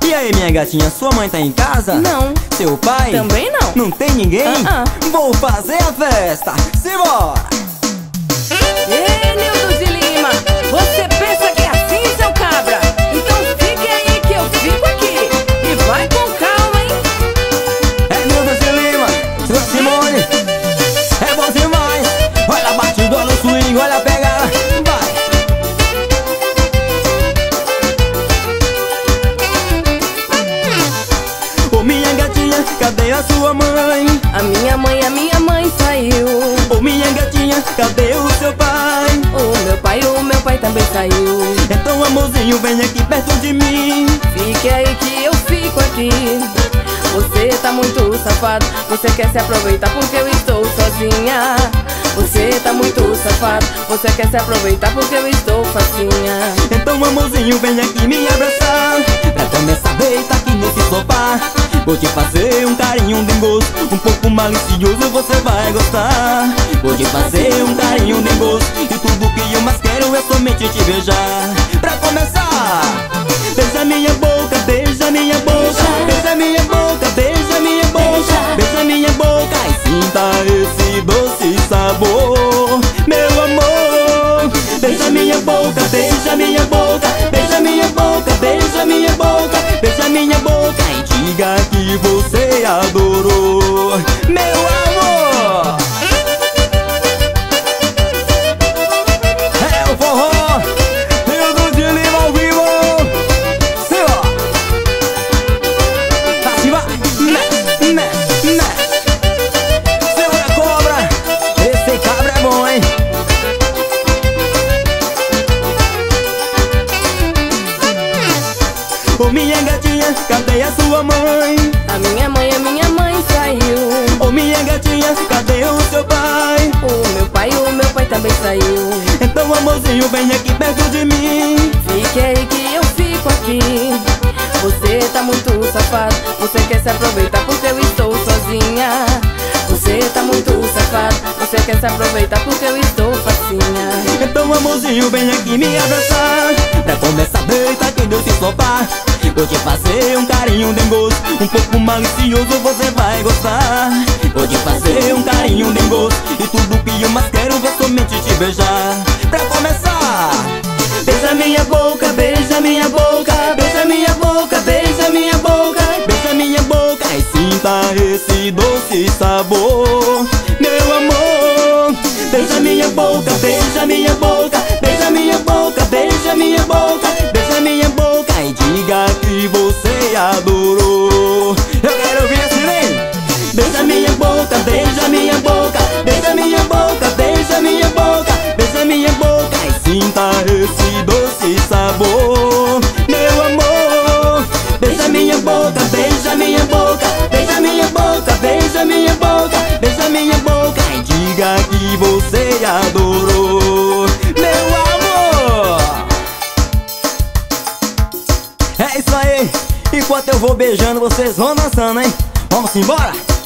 E aí, minha gatinha, sua mãe tá em casa? Não. Seu pai? Também não. Não tem ninguém? Vou fazer a festa, simbora! Ei, Nildo de Lima, você pensa que é assim, seu cabra? Então fique aí que eu fico aqui. E vai com calma, hein? É Nildo de Lima, sua Simone, é bom demais. Olha a batida, olha o swing, olha a pegada, vai! Ô minha gatinha, cadê a sua mãe? A minha mãe saiu. Ô minha gatinha, cadê o seu pai? O meu pai também saiu. Então amorzinho, vem aqui perto de mim. Fique aí que eu fico aqui. Você tá muito safado, você quer se aproveitar porque eu estou sozinha. Você tá muito safado, você quer se aproveitar porque eu estou facinha. Então amorzinho, vem aqui me abraçar. Pra começar, deita aqui nesse sofá. Vou te fazer um carinho dengoso, um pouco malicioso, você vai gostar. Vou te fazer um carinho dengoso, e tudo que eu mais quero é somente te beijar. Pra começar, beija minha boca, beija minha boca, beija minha boca, beija minha boca, beija minha boca e sinta esse doce sabor, meu amor. Beija minha boca, beija minha boca, beija minha boca, beija minha boca, beija minha boca e diga que você adorou, meu amor. É o forró, Nildo de Lima ao vivo. Simbora! Tá cima, mexe, mexe, mexe. Segura a cobra, esse cabra é bom, hein? Ô minha gatinha, cadê a sua mãe? A minha mãe saiu. Ô minha gatinha, cadê o seu pai? O meu pai também saiu. Então amorzinho, vem aqui perto de mim. Fique aí que eu fico aqui. Você tá muito safado, você quer se aproveitar porque eu estou sozinha. Você tá muito safado, você quer se aproveitar porque eu estou facinha. Então amorzinho, vem aqui me abraçar. Pra começar, deita aqui nesse sofá. Vou te fazer um carinho dengoso, um pouco malicioso, você vai gostar. Vou te fazer um carinho dengoso, e tudo que eu mais quero é somente te beijar. Pra começar, beija minha boca, beija minha boca, beija minha boca, beija minha boca, beija minha boca e sinta esse doce sabor, meu amor. Beija minha boca, beija minha boca, beija minha boca, beija minha boca, beija minha boca e diga que você adorou. Eu quero ouvir esse vem. Beija minha boca, beija minha boca, beija minha boca, beija minha boca, beija minha boca e sinta esse doce sabor, meu amor. Beija minha boca, beija minha boca, beija minha boca, beija minha boca, beija minha boca e diga que você adorou, meu amor. É isso aí, enquanto eu vou beijando, vocês vão dançando, hein? Vamos embora?